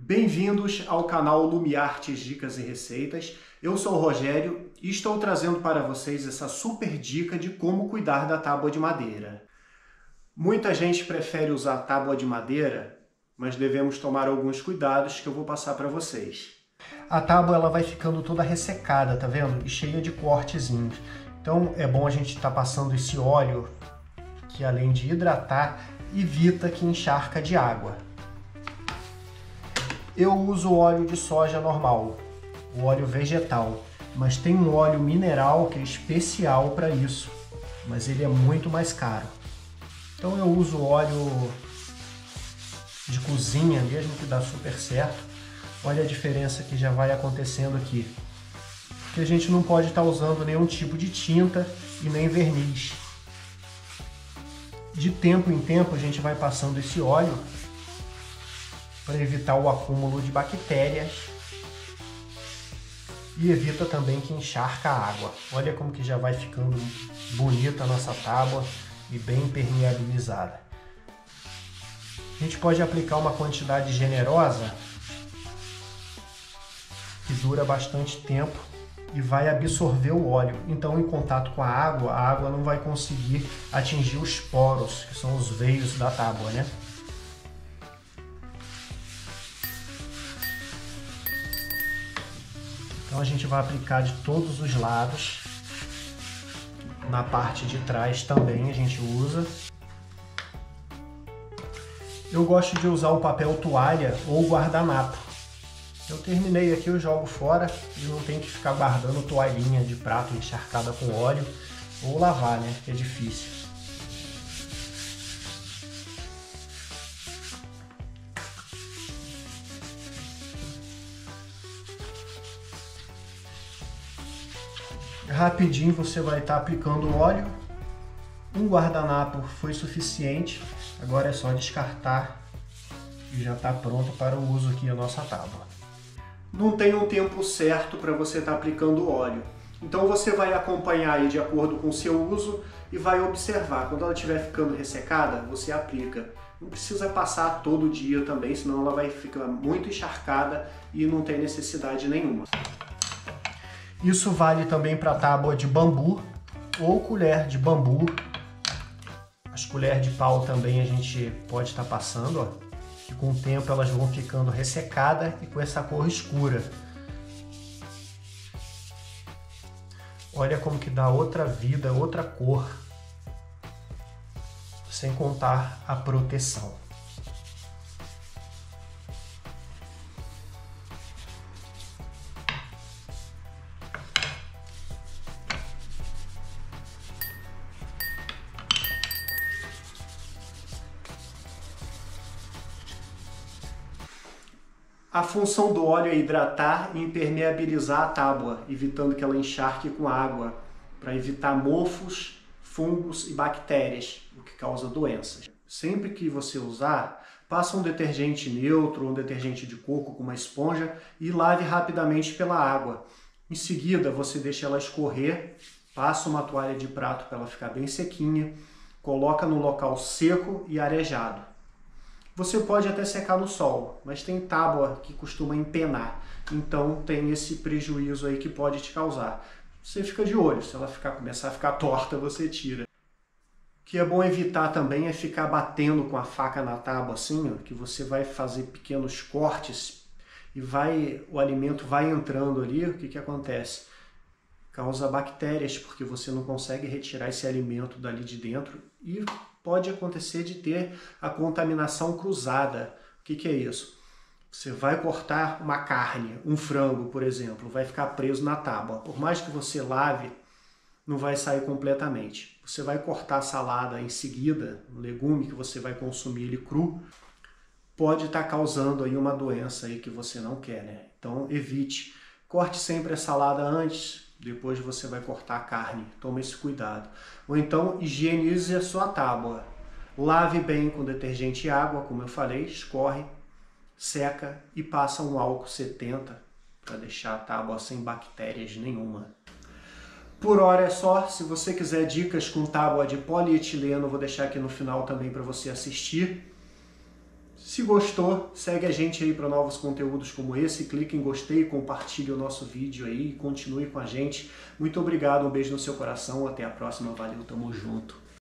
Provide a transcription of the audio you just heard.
Bem-vindos ao canal Lumiartes Dicas e Receitas. Eu sou o Rogério e estou trazendo para vocês essa super dica de como cuidar da tábua de madeira. Muita gente prefere usar tábua de madeira, mas devemos tomar alguns cuidados que eu vou passar para vocês. A tábua ela vai ficando toda ressecada, tá vendo? E cheia de cortezinhos. Então é bom a gente estar passando esse óleo que, além de hidratar, evita que encharca de água. Eu uso óleo de soja normal, o óleo vegetal, mas tem um óleo mineral que é especial para isso, mas ele é muito mais caro. Então eu uso óleo de cozinha mesmo, que dá super certo. Olha a diferença que já vai acontecendo aqui. Porque a gente não pode estar usando nenhum tipo de tinta e nem verniz. De tempo em tempo a gente vai passando esse óleo para evitar o acúmulo de bactérias e evita também que encharca a água. Olha como que já vai ficando bonita a nossa tábua e bem impermeabilizada. A gente pode aplicar uma quantidade generosa que dura bastante tempo e vai absorver o óleo. Então, em contato com a água não vai conseguir atingir os poros, que são os veios da tábua, né? Então a gente vai aplicar de todos os lados. Na parte de trás também a gente usa. Eu gosto de usar o papel toalha ou guardanapo. Eu terminei aqui, eu jogo fora e não tem que ficar guardando toalhinha de prato encharcada com óleo ou lavar, né? Que é difícil. Rapidinho você vai estar aplicando o óleo. Um guardanapo foi suficiente. Agora é só descartar e já está pronto para o uso aqui a nossa tábua. Não tem um tempo certo para você estar aplicando o óleo. Então você vai acompanhar aí de acordo com o seu uso e vai observar. Quando ela estiver ficando ressecada, você aplica. Não precisa passar todo dia também, senão ela vai ficar muito encharcada e não tem necessidade nenhuma. Isso vale também para tábua de bambu ou colher de bambu. As colheres de pau também a gente pode estar passando, ó, que com o tempo elas vão ficando ressecadas e com essa cor escura. Olha como que dá outra vida, outra cor, sem contar a proteção. A função do óleo é hidratar e impermeabilizar a tábua, evitando que ela encharque com água, para evitar mofos, fungos e bactérias, o que causa doenças. Sempre que você usar, passa um detergente neutro ou um detergente de coco com uma esponja e lave rapidamente pela água. Em seguida, você deixa ela escorrer, passa uma toalha de prato para ela ficar bem sequinha, coloca no local seco e arejado. Você pode até secar no sol, mas tem tábua que costuma empenar, então tem esse prejuízo aí que pode te causar. Você fica de olho, se ela começar a ficar torta, você tira. O que é bom evitar também é ficar batendo com a faca na tábua assim, ó, que você vai fazer pequenos cortes e o alimento vai entrando ali, o que acontece? Causa bactérias, porque você não consegue retirar esse alimento dali de dentro e pode acontecer de ter a contaminação cruzada. O que é isso? Você vai cortar uma carne, um frango, por exemplo, vai ficar preso na tábua. Por mais que você lave, não vai sair completamente. Você vai cortar a salada em seguida, um legume que você vai consumir ele cru, pode estar causando aí uma doença aí que você não quer, né? Então evite. Corte sempre a salada antes, depois você vai cortar a carne. Tome esse cuidado. Ou então higienize a sua tábua. Lave bem com detergente e água, como eu falei, escorre, seca e passa um álcool 70 para deixar a tábua sem bactérias nenhuma. Por hora é só. Se você quiser dicas com tábua de polietileno, vou deixar aqui no final também para você assistir. Se gostou, segue a gente aí para novos conteúdos como esse, clique em gostei, compartilhe o nosso vídeo aí e continue com a gente. Muito obrigado, um beijo no seu coração, até a próxima, valeu, tamo junto.